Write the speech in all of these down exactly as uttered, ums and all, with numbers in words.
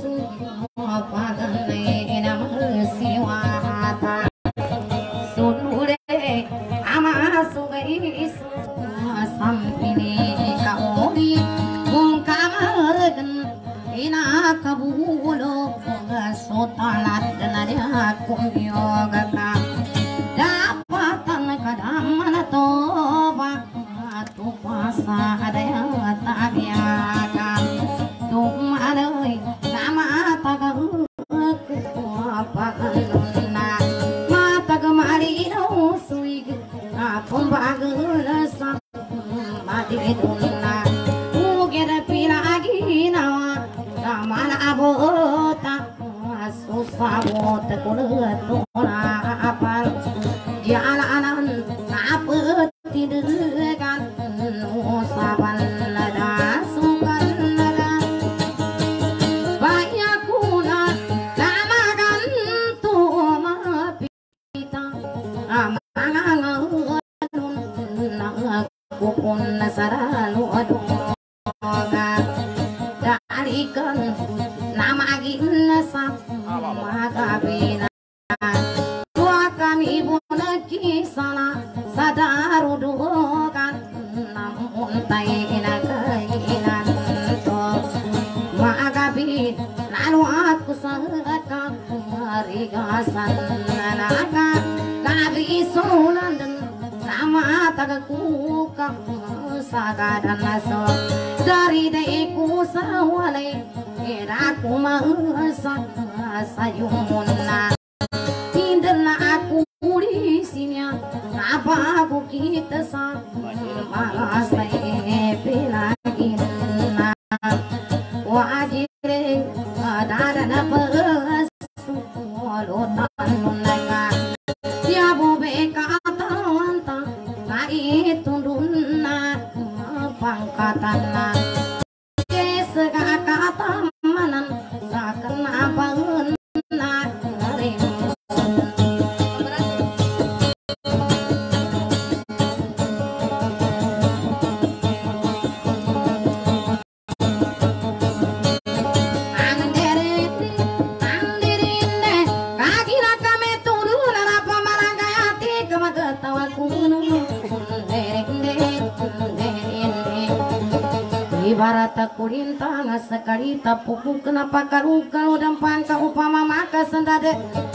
Puku kenapa karuka udang pangka upama maka sendade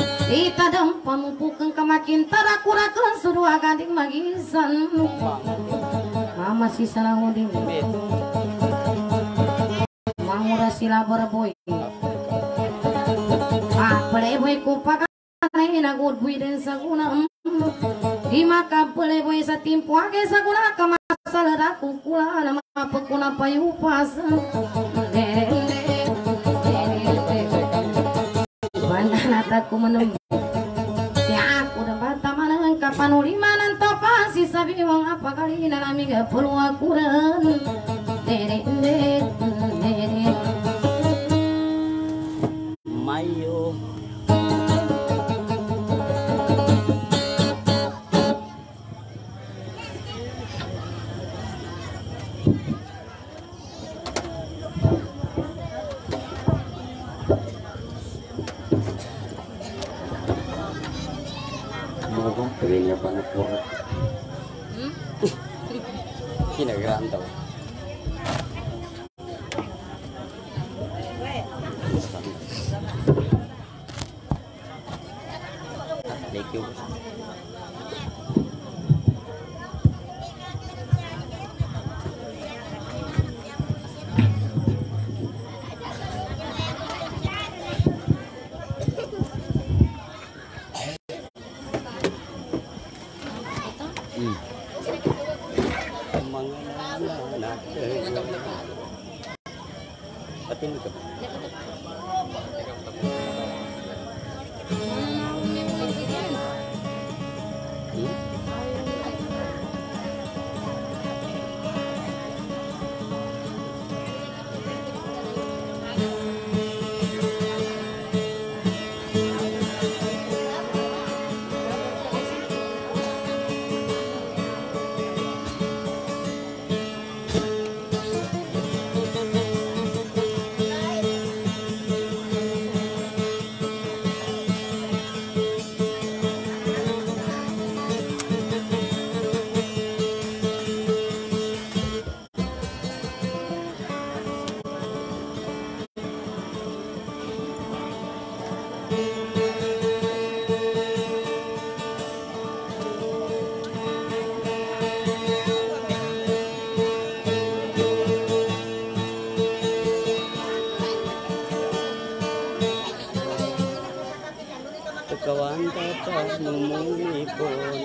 kita dempa mumpukeun kamakin tarakurakeun sudua gading magisan mama sisana uding mangura sila berboy ah playboy ku pakarena good boy dan saguna di maka playboy satimpu age saguna ka masalah raku kula nama pekuna payu pas aku menunggu si aku dapat taman kapan ulimanan topa si sabi wong apa kali nalami gak perlu aku ren dere dere dere mayo Kayaknya panas banget. Ini gerantau. Thank you. kawan tata numumipon.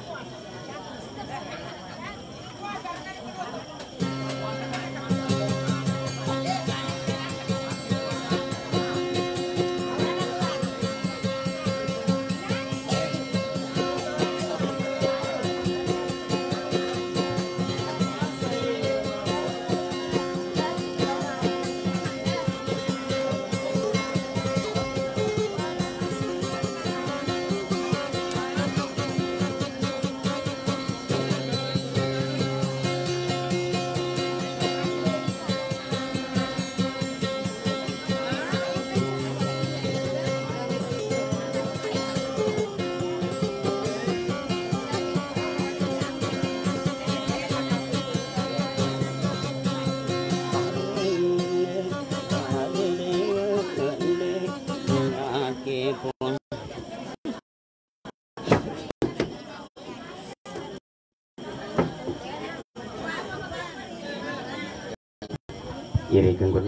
Iri kengkun.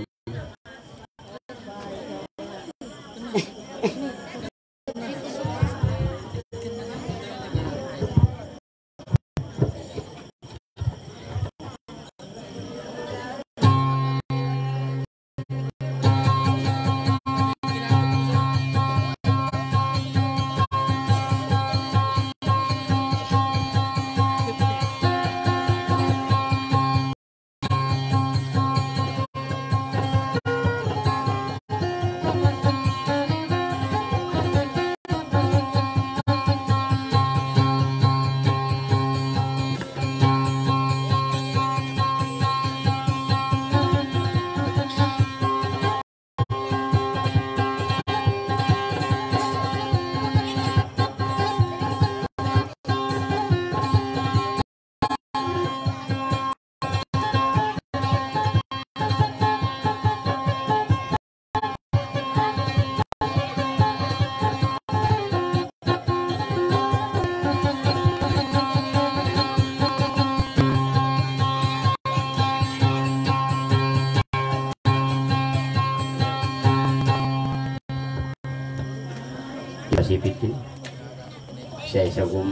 Sipit ini saya sagum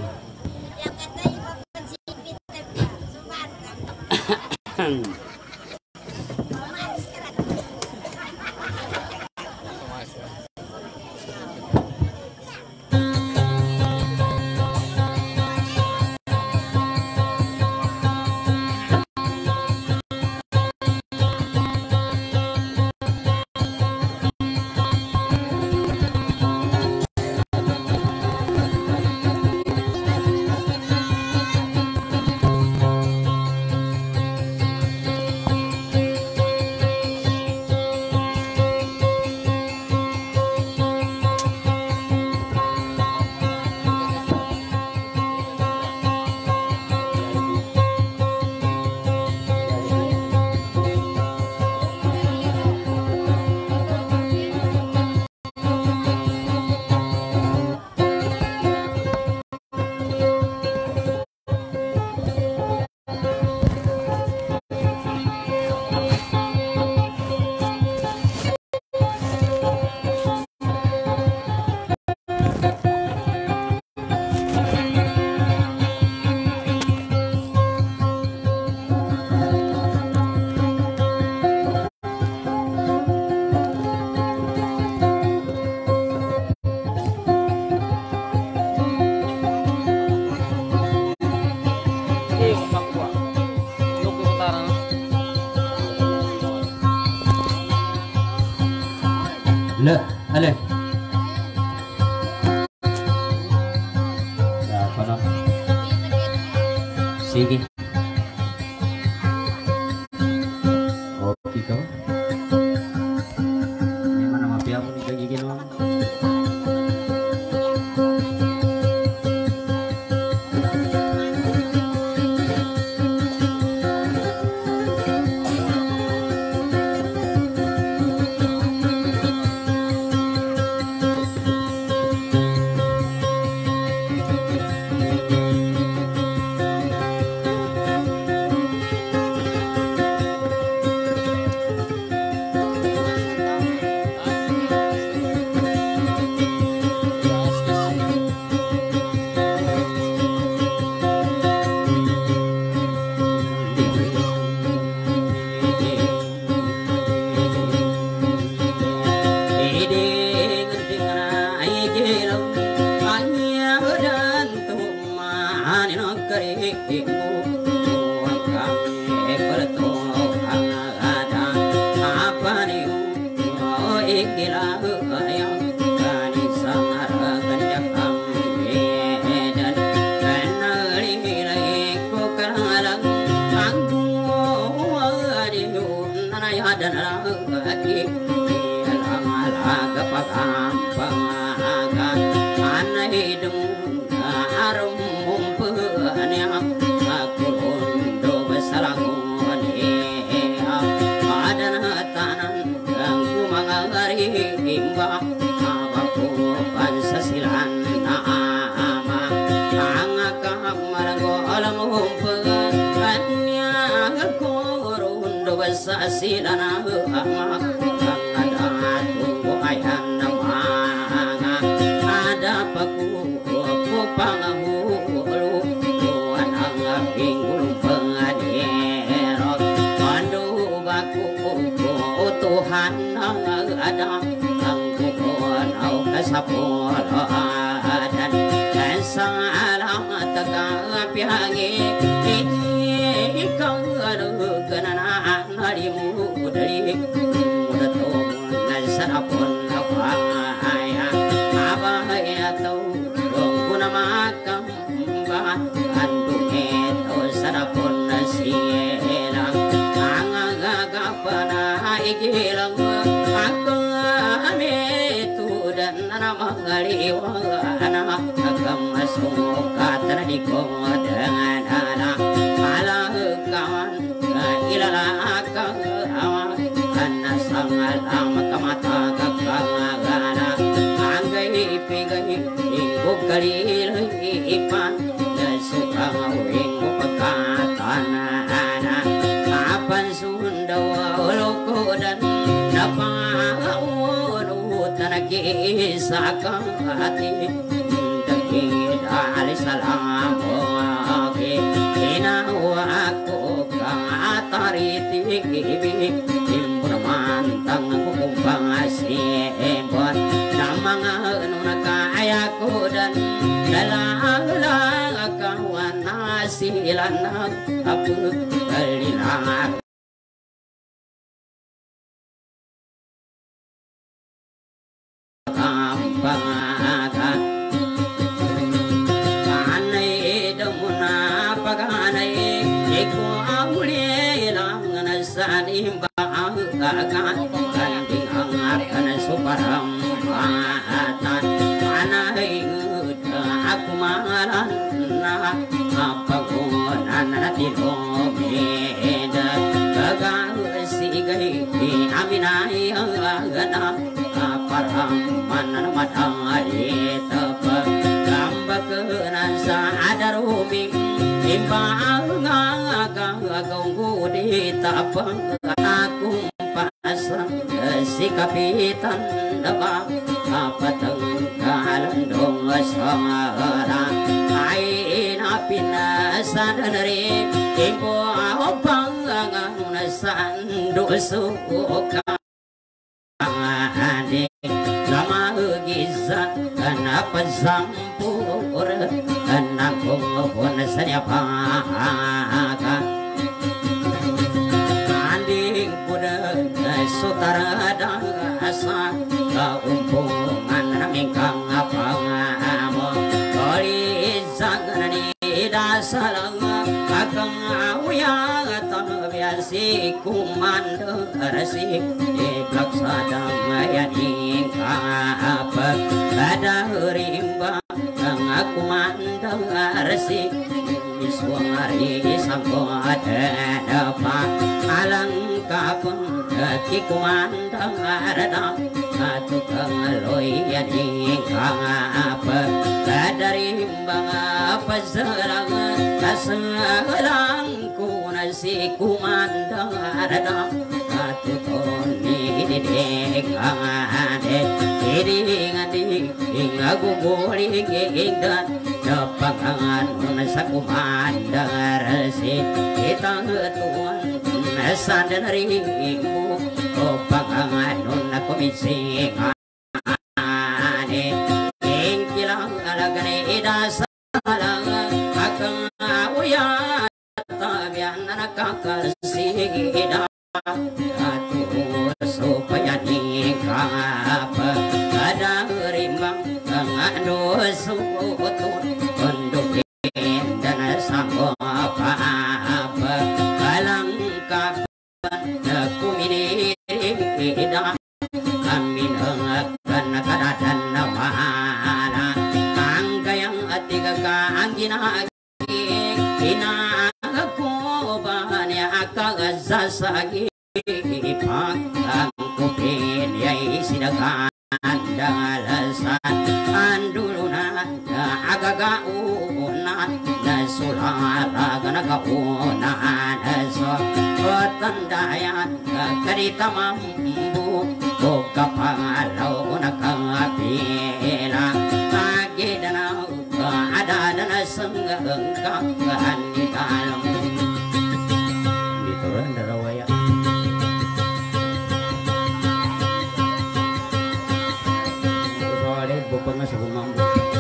Le, ale. Ya, apa nak? Sige. Kopi kau? Ini mana mafia aku nih kayak gini loh. gila yang kani sangar kanjakam bedan kanali ko karalang anggu adiu nanaya dan lagi alang alaga pagampang aga anai dung arum mumpanya aku undo besalangun imba abaku pansasilan naama angakam margo alam humpegannya ngakuru basasilan ama angadatu ayan nama ada paku ku pangahulu tuan anggapinggul pengadero pandu baku Tuhan ada sapul dan dan salam tegak piangi kau aduh kenanaan harimu dari muda tuh nasarapun apa ya apa ya tahu guna makam bah antuk itu sarapun nasilang angaga panah ikilang aku nama ngaliwa anak agam masuk kata di dengan anak malah kawan ilala akang awak karena sangat amat mata kakangana anggai pigai ingku kali ipan suka ingku pekatan anak kapan sunda loko dan dapat kisah hati daging dari salam oke ina aku katari tinggi timbun mantang kumpang asibot namang nuna kayaku dan dalam kawan nasilan aku kalilang pangaga kanai demuna paganai eko amule lang nasani bangga kanding angakan suparam atan kanai aku malan na apa gunan natilo beda gagal sigai aminai agana parang manan matang ayat gamba kenan sadar umi imbang ngaganggu di tapang aku pasang si kapitan daba apa tengkalan dong sangara ai napin sadari ibu opang sandu suka ade nama gizat kenapa zampur kenapa pun saya pakai anding kuda sutara dan asa keumpungan ramingkang apa ngamo kali jangan di dasar kakang awya biasi kumando rasi iblak sadang mayani apa pada rimba kang aku mandang rasi iswari sangko ada apa alang kapung ki kumandang ada satu kang loyani kang apa pada rimba apa serang kaselang si kumandang ada satu toni di dekade ini ngadi hingga guguri hingga dapangan nasa kumandang si kita tuan nasa dari ibu dapangan nona komisi ane ingkilang alagane idasa akang awya tabian nakakasih dah atu supaya nikah apa ada rimbang ngadu sutun untuk dan sanggo apa apa kalang kapan kumini ida kami akan kadatan namana angka yang tiga kanggina ina ko banya akagazasagi pagkang kupin yay sinagan dalasan andulunan agagaunan nasularaga nagaunan so patandayan karita mambu o kapangalaw nakapila agidanaw ada na senggang kahan di dalam dito rin darawaya soalnya bopang nga sa bumambo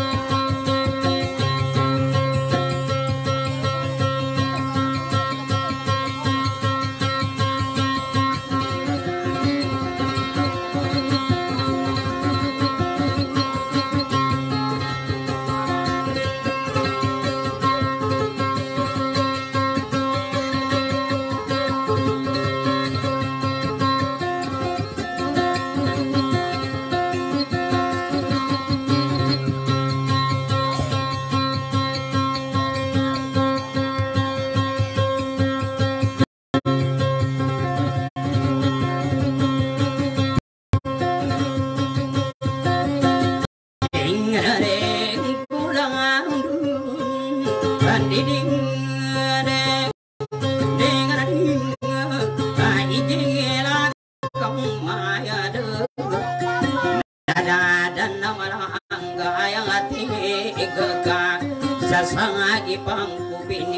sasangagi pangkupin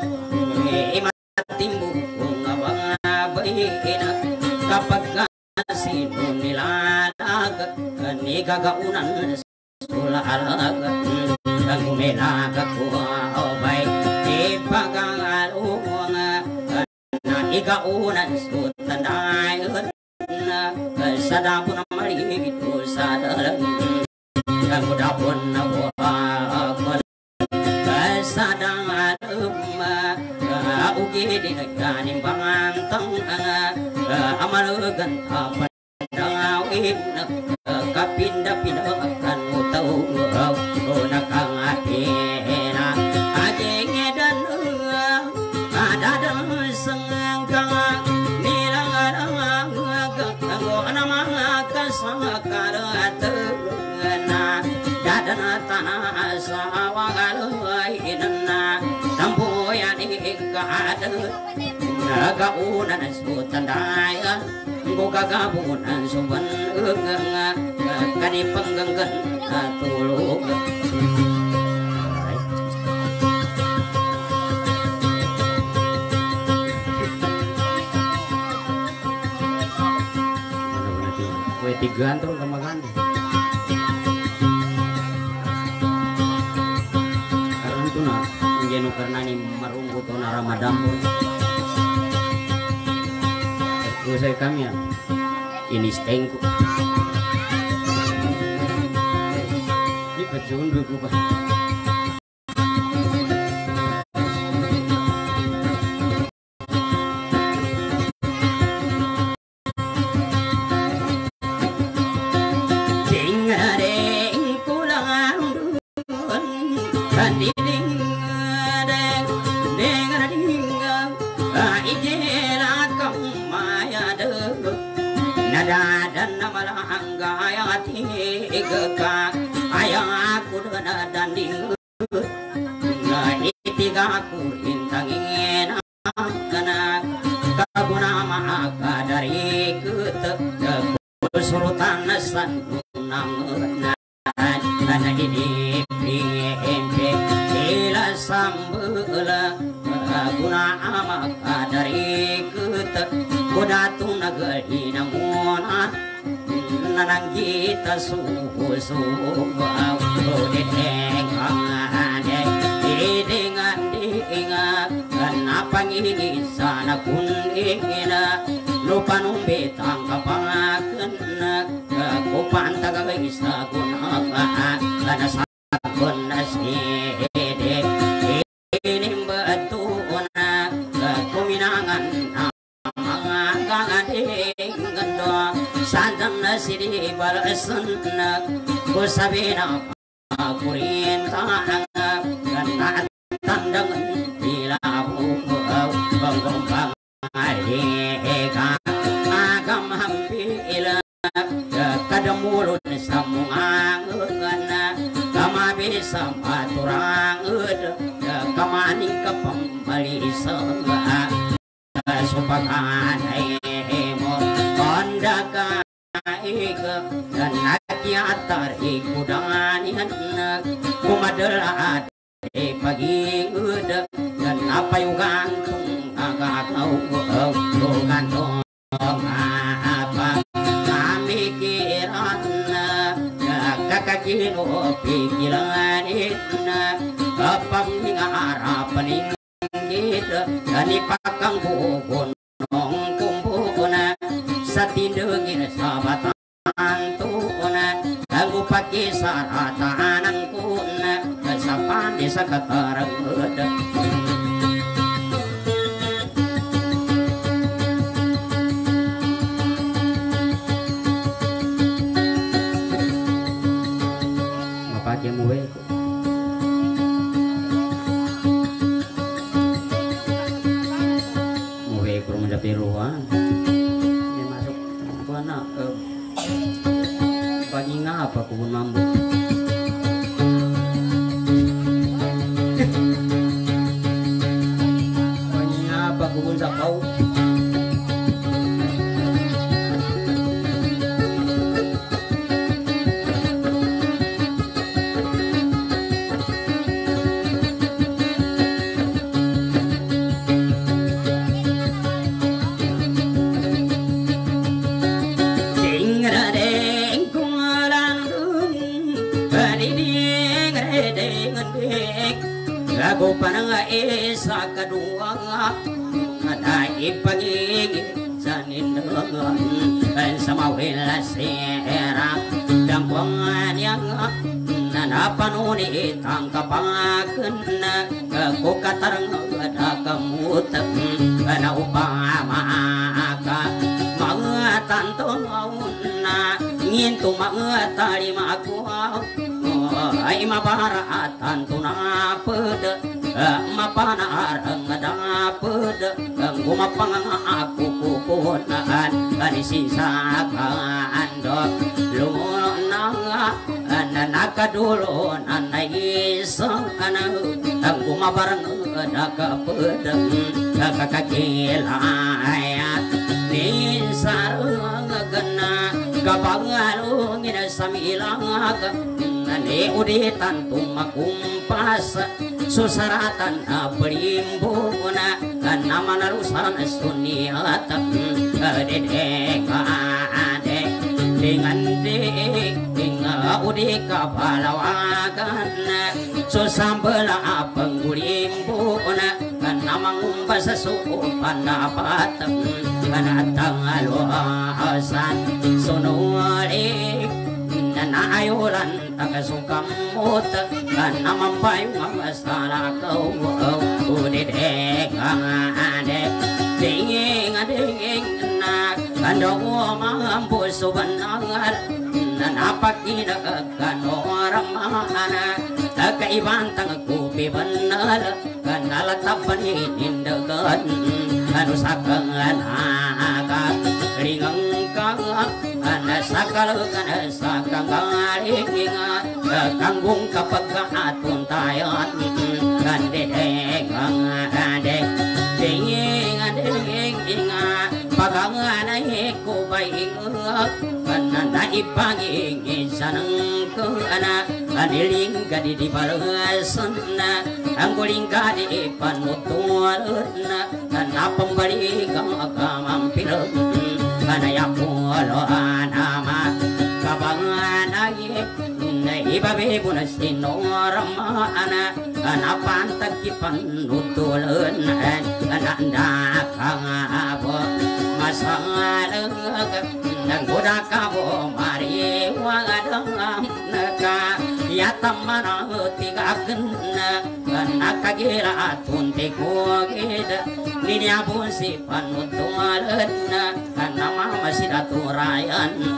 imatimbu ngabangabayin kapag sino nilalag ni gagaunan sulalag ang umilaga ko bay ipagangalong na igaunan sutandayon sa dapon na malito sa dalang ang dapon na wag sadang alumma ugi di nagkaning pangantang amalugan apan dangawin kapinda-pindakan utaw o nakangakina aging edan adadan senggang nilang arang go na mga kasakarat na dadan tanah sa wagalay na tampuyan ikada nagaunan sutandayan gugagabunan suban nga kanipanggangan tulog kue tigaan tuh kemagan karena itu nah jenu karena ini marunggu tuh na Ramadan pun saya kami ya ini stengku ini pecun dulu pak dan namalang gaya tiga ayang aku dan danding na itiga aku intangin anak kabuna maka dari ketek surutan nasan nang na ini pempe ila sambela guna maka dari ketek kudatun nagari namuna nanang kita suhu suhu dedeng ade dengan diingat kenapa ini sana kun ingina lupa numbetang kapangaken sidi balasan ku sabina kurintang kana tandang dilabu banggong pangaheka agam hampila kadamulun samungangan kama bisa paturang kamaning kapambalisan supakanay mo kondaga ika dan nakiatar ikudanian kumadala de pagi udah dan apa yung gantung agakaw gantung apa kami kiran kakakino pikiran itna kapang harapan kita dan ipakang bukon nong kumpuna sa tindugin sabatan tuna lagu paki saratan kuna sa pandi sa katarang uda mapaki muwe ko piruan dia masuk apa nak eh, pagi ngapa kebun mambu pagi ngapa kebun sapau lagu panang isa kadua ada ipagigi sanindangan dan sama wila sera dan kuangan yang nanapanuni tangkapakan aku katarang ada kamu tak na upama ka mga tantong na nginto mga talima ko ay mabaratan tunapod mapanarang dapod ang gumapang ako kukunan anisisakan do lumuna na nakadulo na naisang ang gumabarang nakapod kakakilayat nisarang gana kapangalong inasamilang nani uditan tumakumpas susaratan na berimbo na nama narusan suniat dedeka ade dengan dek dengan udika palawakan susambela penggulimbo na nama ngumpas supan dapat kanatang aluasan sunuli na ayulan tagasukam mot kan naman pa yung masalah kau udideka ade dinging dinging na kandong mampu subanangar na napakinagakan orang mana kakaibantang kupi benar kanalatapan inindagan kanusakang agak ringang kang ana sakal kana sakang galinga kanggung kapagkaatun tayon kande kang ade dinging dinging inga pagangana ko baing kana naipanging sanang ko ana aniling gadi di balasan na ang guling gadi panutuan na kana pambali kang akamampir kanaya pulo anama kabangan ay na ibabe puna sinorama ana kana pantag kipanutulan ananda kang abo masalag nanggoda ka bo mari wagadang naka yatamana tigaken na kagira tunte ko gida ninyabun si panutulan kana mama sidaturayan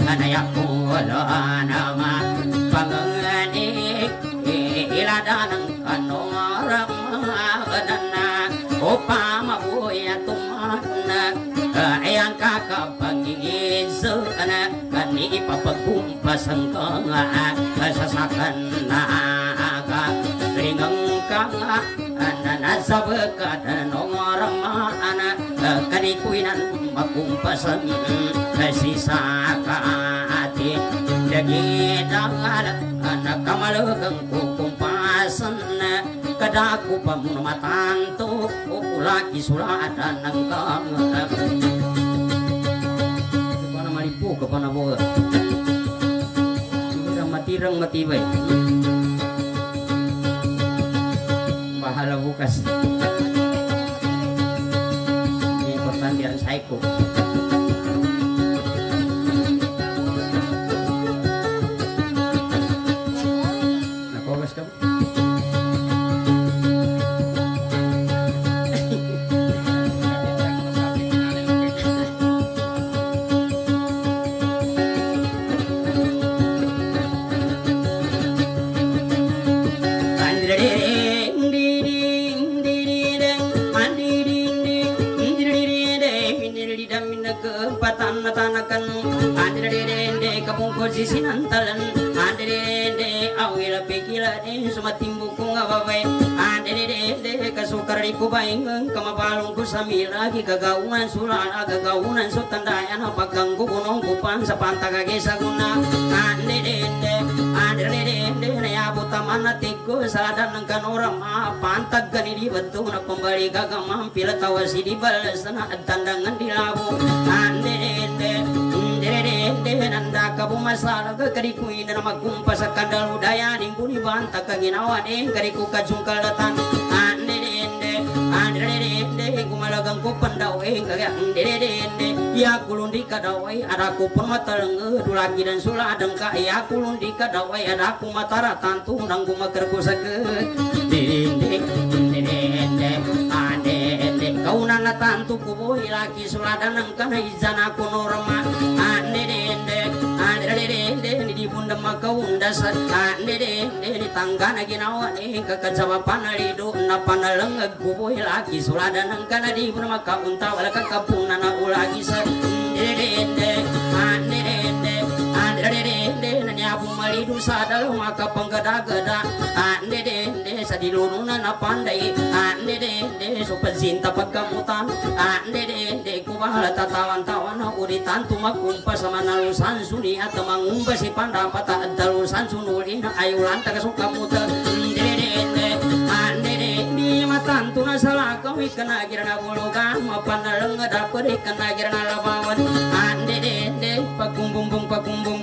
anayakulo nama pangenik iladanang kanoramagana upama buya tumana ayang kakapagigizana kani ipapagkumpasan ka kasasakan na ka ringang ka nanasabagatan nongoramana kani kuinan magkumpasan nasisa ka ati dagidangal anak kamalagang kukumpasan kadaku pamunumatanto ukulaki sulatan ng kangat kana malipu ka panaboga tirang matirang matibay bahala bukas importante ang psycho nakogas ka tanakan andre kapungkol sisinantalan andre awila pekila de sumatimbu kung ababay andre kasukar di kubaing kamabalong ko sa milagi kagaunan sulana kagaunan so tandayan pagkanggo kunong kupan sa pantagage sa guna andre andre nayabot taman na tigko sa adan ng kanorama pantag ganili bato na pambali kagamang pilatawa si di balas na at tandangan di labo andre nanda kabu masalah ke kariku ini nama kumpas kandal budaya ningku ni banta kaginawan eh kariku kajungkal datang ande ende ande ende kumalagang ku pandau eh kagak ende ende ya kulundi kadawai ada ku pemataleng dulagi dan sula dengka ya kulundi kadawai ada ku matara tantu nang ku makerku sake ende ende ende ande ende kau nana tantu ku boy laki sula danang kana izan aku norma ande ende ande di bunda makaunda sa ande di tangga na ginawa ni kakajawapan alido na panaleng guboy lagi sulada nang kana di bunda makaunta wala kakapuna na ulagi sa ande ande ande ande nanya bumalido sa dalaw maka panggada-gada ande ande sa dilununa na panday ande ande so pazinta pagkamutan ande ande kubahala tatawan-tawan na uritan tumakumpas sa manalusan suni at mangumba si pandapat at dalusan sunuli na ayulan takasuka muta ande ande di matanto na salakaw ikanagira na bulugan mapanalang dapat ikanagira na labawan ande ande pagkumbumbong pagkumbong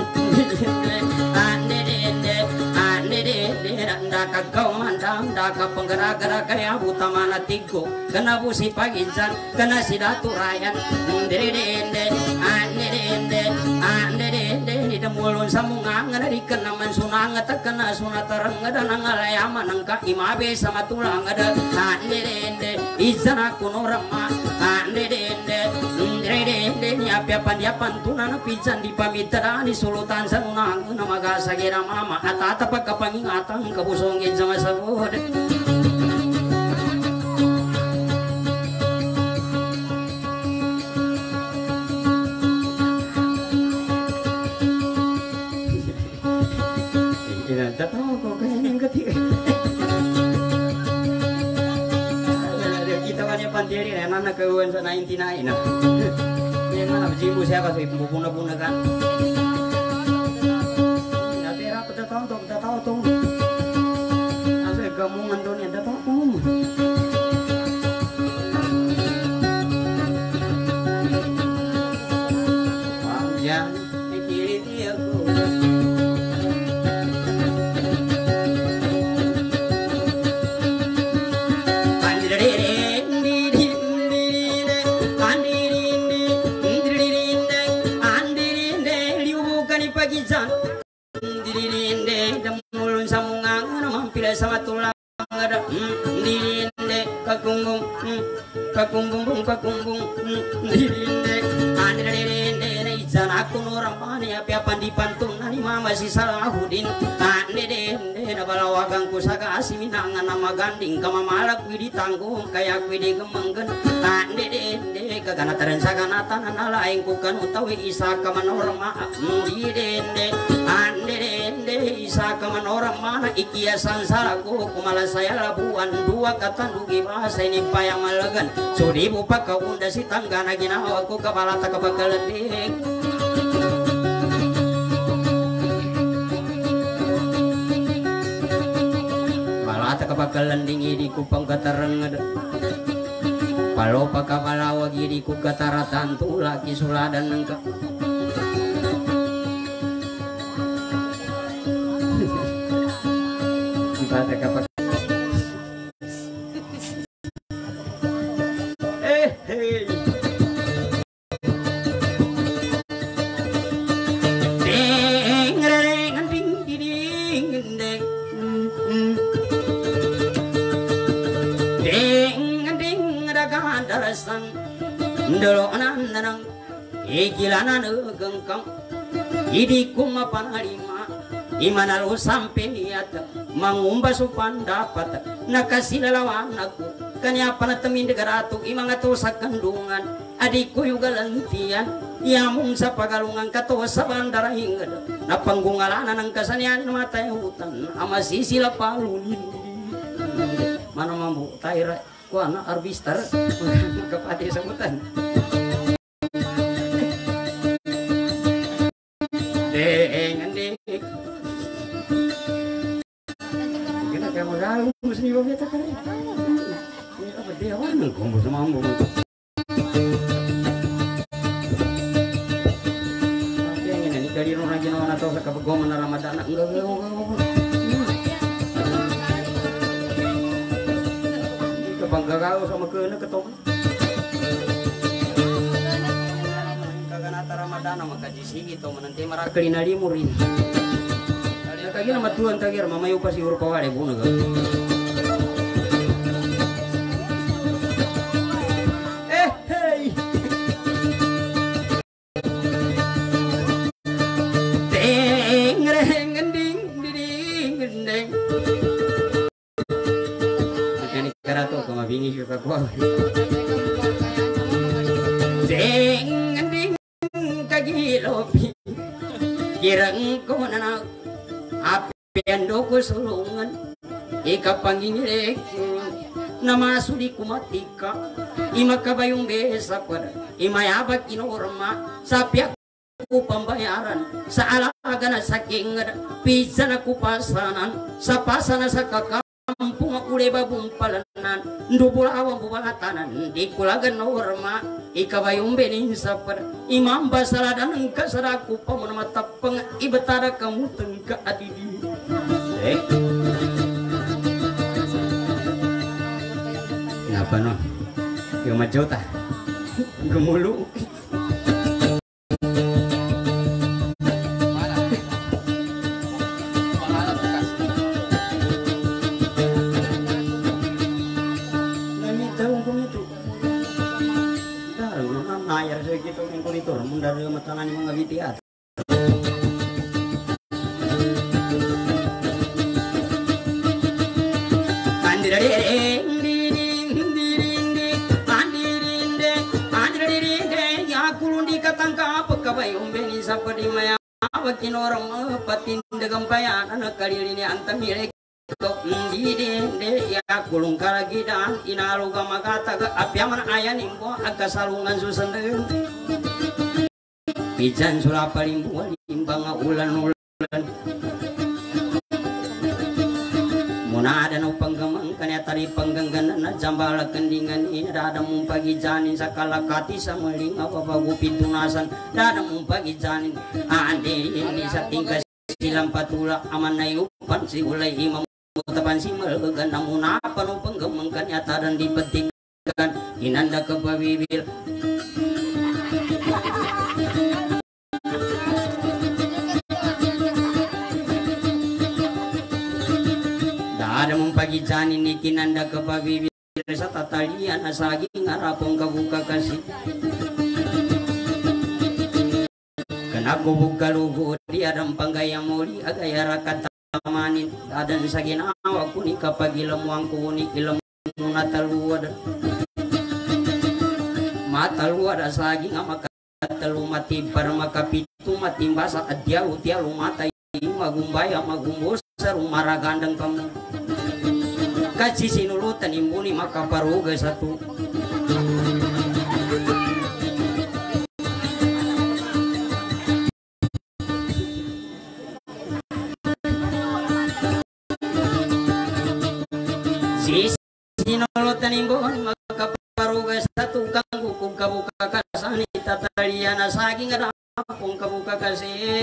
ande ande ande ande anda kagau mandang anda penggera-gera kaya buta mana tigo kena busi paginsan kena sidatu rayan ande ande ande ande ande ande di demulun samungang dari kenaman sunang tak kena sunat terang ada nangalayaman nangka imabe sama tulang ada ande ande izan aku norama ande ande ande ande ni apa-apa dia pantunan pijan di pamitra di sulutan sanunang nama gasagira mama ata-ata pagkapangingatan kabusongin sama sabod tidak tahu kok kayaknya yang ketiga kita banyak pandiri ya nana keuan sa ninety nine nah yang mana bejimu siapa sih pembuna-buna kan ya tera pada tahu tuh kita tahu tuh asal gamungan tuh nih tahu tuh panjang kiri tiaku sama tulang ada dirinde kakungung kakungung kakungung dirinde andre dirinde pijan aku orang mana api apa dipantun nani mama si Salahuddin ane dende na balawagang ku saka asiminangan nama ganding kama malak widi tanggung kayak widi gemenggen ane dende kagana teren sagana tanan lain ku kan utawi isa kamanorma di dende ane dende isa kamanorma mana ikia sansaraku kumala saya labuan dua kata dugi bahasa ini payang malegan sudi bupak kau unda si tanggana ginawa ku kepala tak kebakaledek malata kebakalan dingi di kupang katarenged palo pakapalawa giri ku kataratan tu laki suladan nengka malata kapak eh hey ndolo ananang ikilanan gengkang idikum panalima imana lu sampai niat mangumba supan dapat nakasilalawan aku kanya panatemin degaratu imang atu sakandungan adikku juga lentian yamun sa pagalungan kato sa bandara hingga na panggungalanan ng kasanian mata hutan ama sisila palunin mana mambu taira kuana arbistar kapati sambutan deng andek kita kayak modal mesti bawa kita kan ini apa dia mana kamu sama mambu yang ini dari orang Jawa atau sekabegoman Ramadan enggak enggak Panggagaw sama kena ketong kaganata Ramadan maka jisi itu menanti marakali nali murin kali kagi nama tuan tagir mamayu pasi urpawade bunaga eh hey deng reng ding ding ding karato kama bingi juga kuah deng ding kagilopi kirang ko na api andoko sulungan ika panginirek nama sudi kumatika ima kabayong besa pada ima yabak inorma sapi aku pembayaran sa alaga na saking pizza na kupasanan sa pasana sa kakak kampung aku leba bumpalanan ndubul awam bubalatanan di kulagan norma ikabayong benin sapar imam basaladan engka saraku pamun matapeng ibetara kamu tengka adidi eh ngapa no yo majota gemulu gitu mengkuli tur mundar matanan mga bitiat andireng diring diring andirinde andirinde ya kulundi katangka pekabayong beni sapadi maya wakin orang patindegam payan anak kalilini antamilek dide ya kulung kalagidan inaluga magata ga apyaman ayan imbo aga salungan susenden pijan sulapalimbu limbang ulan-ulan muna ada no panggamang kanya tari panggangganan na jambala kendingan ini ada mumpagi janin sakalakati samaling apa bagu pintunasan ada mumpagi janin ande ini sa tingkas silang patula aman na yupan si ulay imam utapan si melgan namun apa no penggemengkan nyata dan dipetikkan inanda ke bibir dah ada mumpagi janin ni kinanda ke bibir sa tatalian asagi ngarapong kabuka kasih Anak buka lugu dia rempang gaya muli agaya rakat tamanin adan sa ginawa ko ni kapag ilamuang ko ni ilam nataluwad mataluwad asagi nga makatalu mati para makapitu matimbasa adyaw tiyaw matay magumbaya magumbos sa rumaragandang kamu kasi sinulutan imbuni makaparuga satu sinulutan imbuni makaparuga satu kanggu kung kabuka kasani tataliana saging ada kung kabuka kasi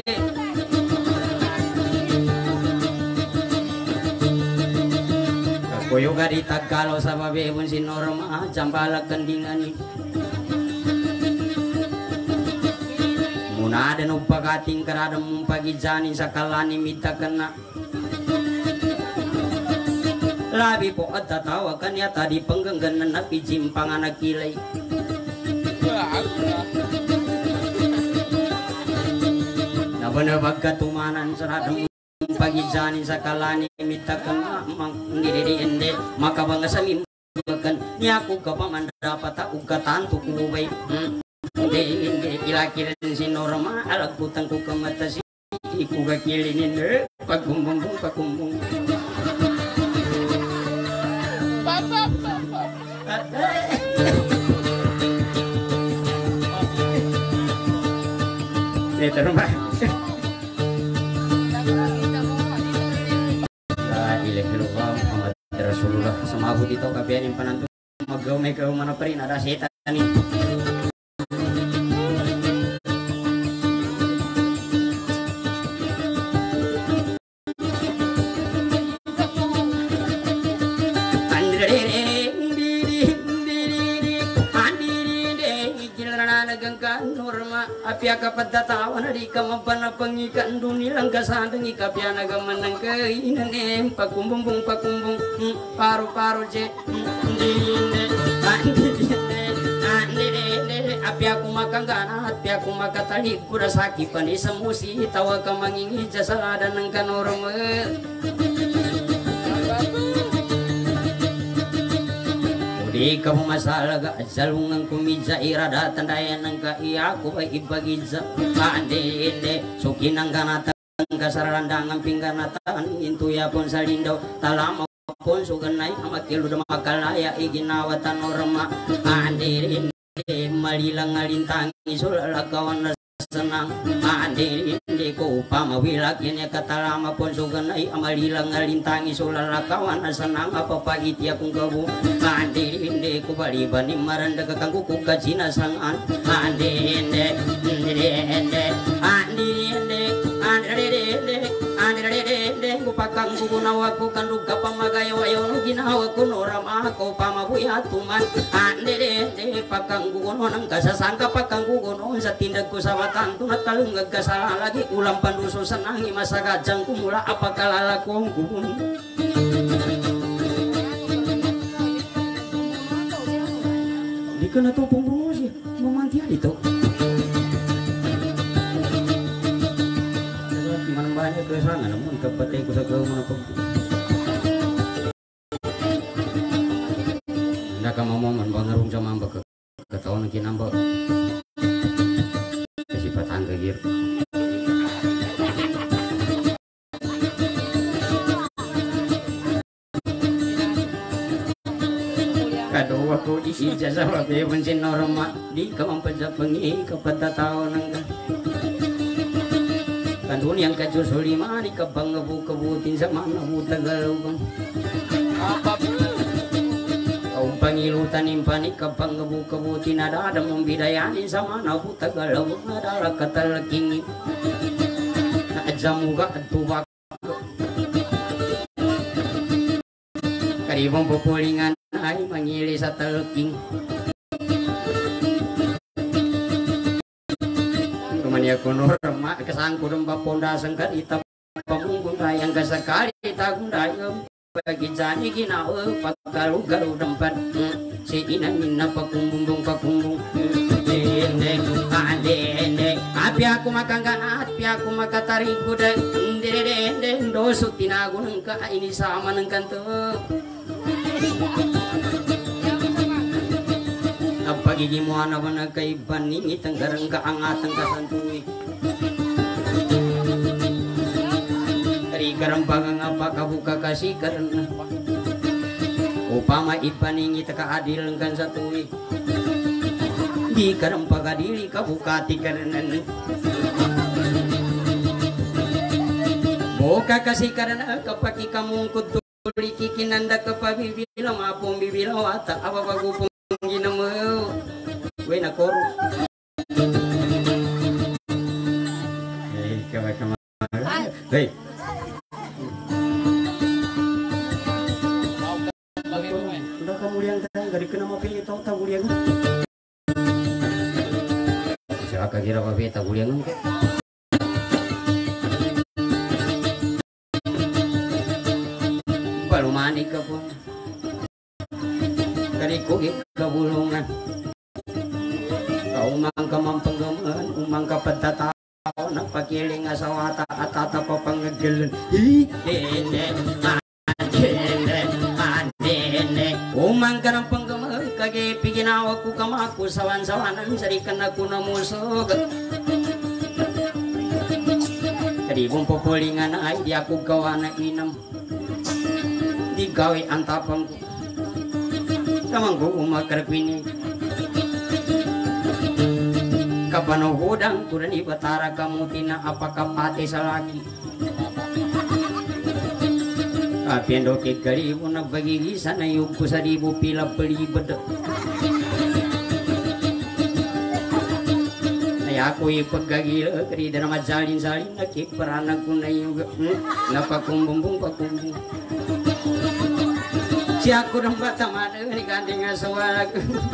Koyo gari Tagalo sa babebon si Norma jambalag kandingan ni muna ada no pagating karada mong pagijanin sa kalani mita kena labi po at tatawa kanya tadi penggenggan na pijimpangan na kilay nabanabag katumanan sa radang pagi janin sakalani mita kang mang ndiriende maka bangga sami bakan nyaku ka pamandapat aku katantu kubay inde inde kira-kira si Norma alag putang ku kamata si iku gakilinin de pagumbung pagumbung papa papa Leter Norma Rasulullah samahu dito kabiyanin pananto magaw may kaw mana pa rin ada setan ni Norma apia kapadatawan di kamapana pangikan dunilang kasandang ikapia nagamanang kainan em pakumbung pakumbung paru-paru je apia kumakang gana apia kumakatali kurasaki panisa musi tawa kamangingi jasada ng kanorma di kamu masalah ga jalungan kumija irada tandayan ng kaiyaku ay ibagidza ande ende sukinang ganatan kasararandangan pingganatan intu ya pon salindaw talama pon suganay amakilu da makalaya iginawatan Norma ande ende malilang alintang isulakawan na senang ande ende ko pamawilak yan katalama pon suganay amalilang alintangi sulalakawan na senang apa pagit ya kung gabu ande ende ko baliban ni maranda kakangku ko kajina sangan ande ende ende ende ande ende ande ende ande ende ko pakang ko nawa ko kanduga pamagayo ayo no ginawa ko Norma ko pamabuya tuman ande ende pakang ko no nang kasasangka pakang ko no sa tindag ko sa tanto natalungag kasala lagi ulang panduso sanangi masagajang kumula apakalala ko ang kubun di ka na itong pumbuno siya mamantiya dito gimana banyak kesangan namun kapatay ko sa gawa mo na pag nakamomoman bangarong sa mamba katawan ng kinamba kesipatan kagir kadua ko di ijazah babebon si Norma di kamampajapangi kapatatao ng kandun yang kajusulima di kabang ngabu-kabutin sa mga butagalaw kau pangilutan impani kabang ngabu-kabutin ada ada membidayanin sa mga butagalaw adalah katalaking naadzamuga at tubak karibang pupulingan ay mangili sa talaking kumanya ko Norma kasangko ng papondasan ka itap pamungkong tayang kasakali itagong dayang bagi jani ginawa pagkalugaw dampan si inamin na pakumbong pakumbong ende ende ende Api aku makan ganat, api aku makan tarik kuda. Dede dede dosut tinagu nengka ini sama nengkan tuh. Apa gigi mu anak mana kay baningi tenggarang kaangatan kasantui. Dari garang bagang apa kabuka kasih karena upama ibaningi teka adil nengkan satui. Di garang pagadili kabukati karena Boka kasih karena kapaki kamu kutuli kikinanda kapabibilang apong bibilang wata apa bagupong ginamu gue nakoru Hei, kama kama. Hei. udah kamu liang tadi gak dikenal mau pilih tau tahu liang Siapa kira apa beta kuliah nungke? baru mandi ke pun kariku kebulungan kau umang kemampenggeman umang kapetata nak pakiling asawata atata papangegelen hi dene adene adene umang kanang penggeman kage piginawaku kamaku sawan-sawanan sarikan aku namusog kadi bumpo polingan ay di aku gawana inam digawe antapangku samangku umakar kwini kapano hudang kudan ibatara kamu tina apakah pati salaki kapiendo ke garibu na bagigi sana yuku sa dibu pila beli beda ay ako ipagagila kari dana majalin salin na kiparana ko na yung napakumbumbong pakumbong si ako ng bata mana ni kanding asawa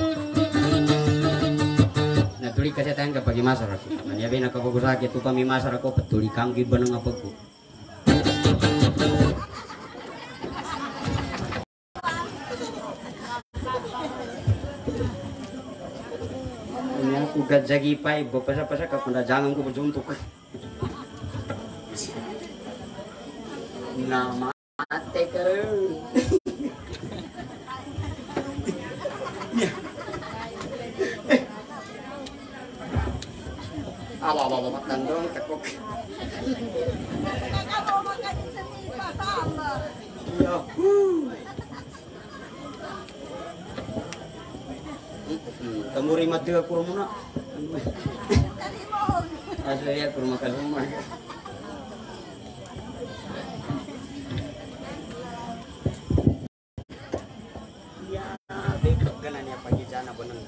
natuli kasi tayong kapag imasar ako manyabi na kapag sakit upang imasar ako patuli kang iba ng apag ko ini aku gajagi pa ibo pasa-pasa kapag jangan ko berjuntuk nama teker Apa-apa makan dong tekuk. Iya. Kamu rimat juga kurma. Asal ya kurma kaluma. Ya, bekok kanan ya pagi jana beneng.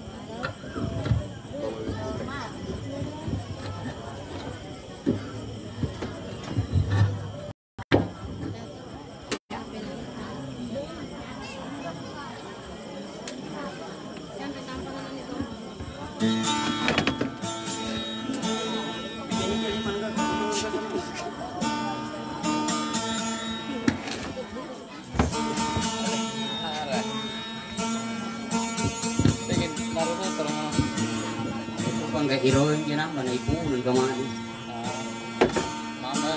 Iro yung ginamba na ipunan ka man. Mama.